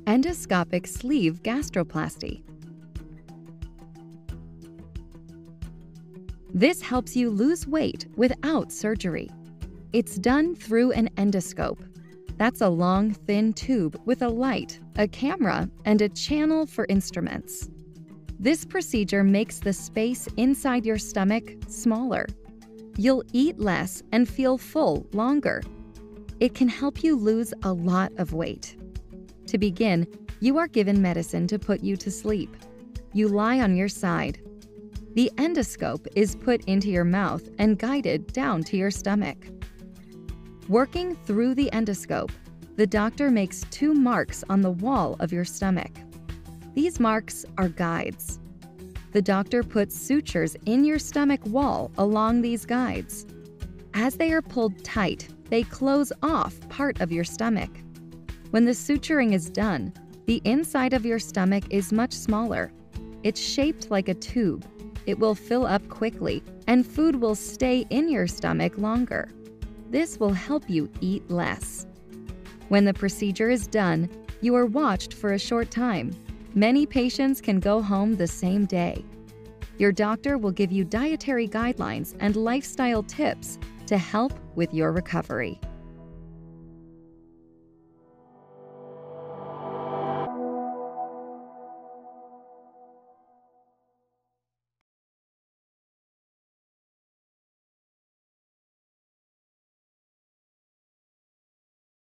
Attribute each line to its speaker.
Speaker 1: Endoscopic sleeve gastroplasty. This helps you lose weight without surgery. It's done through an endoscope. That's a long, thin tube with a light, a camera, and a channel for instruments. This procedure makes the space inside your stomach smaller. You'll eat less and feel full longer. It can help you lose a lot of weight. To begin, you are given medicine to put you to sleep. You lie on your side. The endoscope is put into your mouth and guided down to your stomach. Working through the endoscope, the doctor makes 2 marks on the wall of your stomach. These marks are guides. The doctor puts sutures in your stomach wall along these guides. As they are pulled tight, they close off part of your stomach. When the suturing is done, the inside of your stomach is much smaller. It's shaped like a tube. It will fill up quickly, and food will stay in your stomach longer. This will help you eat less. When the procedure is done, you are watched for a short time. Many patients can go home the same day. Your doctor will give you dietary guidelines and lifestyle tips to help with your recovery.